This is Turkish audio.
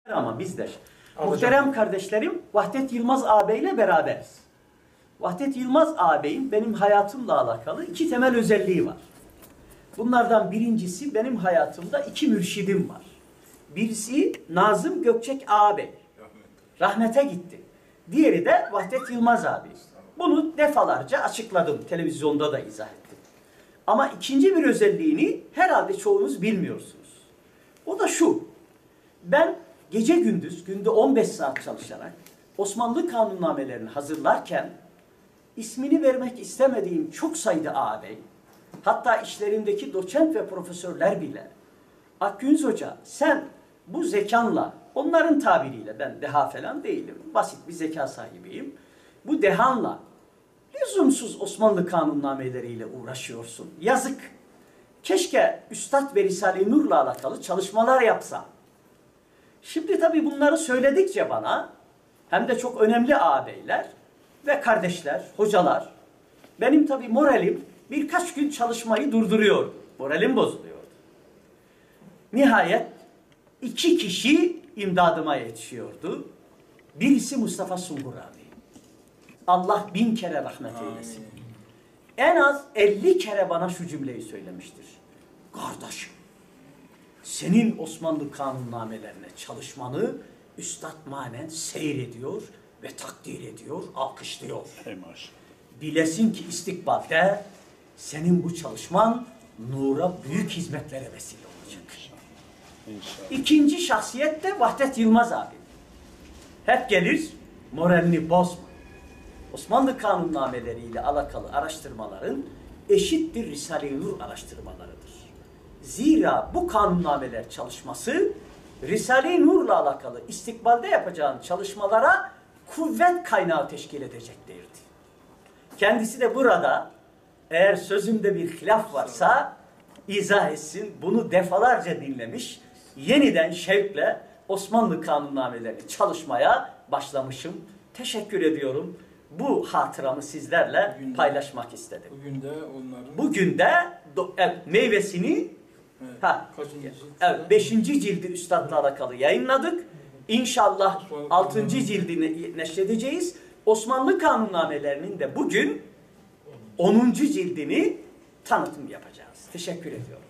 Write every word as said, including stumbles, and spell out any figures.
Ama biz de muhterem kardeşlerim, Vahdet Yılmaz ağabeyle beraberiz. Vahdet Yılmaz ağabeyin benim hayatımla alakalı iki temel özelliği var. Bunlardan birincisi, benim hayatımda iki mürşidim var. Birisi Nazım Gökçek ağabey. Rahmete gitti. Diğeri de Vahdet Yılmaz abi. Bunu defalarca açıkladım. Televizyonda da izah ettim. Ama ikinci bir özelliğini herhalde çoğunuz bilmiyorsunuz. O da şu. Ben gece gündüz, günde on beş saat çalışarak Osmanlı kanunnamelerini hazırlarken ismini vermek istemediğim çok sayıda ağabey, hatta işlerindeki doçent ve profesörler bile, Akgünz Hoca sen bu zekanla, onların tabiriyle, ben deha falan değilim, basit bir zeka sahibiyim, bu dehanla lüzumsuz Osmanlı kanunnameleriyle uğraşıyorsun. Yazık. Keşke Üstad ve Risale-i Nur'la alakalı çalışmalar yapsa. Şimdi tabii bunları söyledikçe bana, hem de çok önemli ağabeyler ve kardeşler, hocalar, benim tabii moralim birkaç gün çalışmayı durduruyor. Moralim bozuluyordu. Nihayet iki kişi imdadıma yetişiyordu. Birisi Mustafa Sungur abi. Allah bin kere rahmet eylesin. En az elli kere bana şu cümleyi söylemiştir. Kardeşim, senin Osmanlı kanunnamelerine çalışmanı Üstad manen seyrediyor ve takdir ediyor, alkışlıyor. Bilesin ki istikbalde senin bu çalışman nura büyük hizmetlere vesile olacak. İnşallah. İkinci şahsiyet de Vahdet Yılmaz abi. Hep gelir, moralini bozma. Osmanlı kanunnameleriyle alakalı araştırmaların eşittir Risale-i Nur araştırmalarıdır. Zira bu kanunnameler çalışması Risale-i Nur'la alakalı istikbalde yapacağın çalışmalara kuvvet kaynağı teşkil edeceklerdi. Kendisi de burada eğer sözümde bir hilaf varsa izah etsin. Bunu defalarca dinlemiş. Yeniden şevkle Osmanlı kanunnamelerini çalışmaya başlamışım. Teşekkür ediyorum. Bu hatıramı sizlerle bugün de, paylaşmak istedim. Bugün de onların... Bugün de do, evet, meyvesini evet, ha, evet, beşinci cildi Üstad'la alakalı yayınladık. İnşallah altıncı cildini neşredeceğiz. Osmanlı kanunnamelerinin de bugün onuncu cildini tanıtım yapacağız. Teşekkür ediyorum.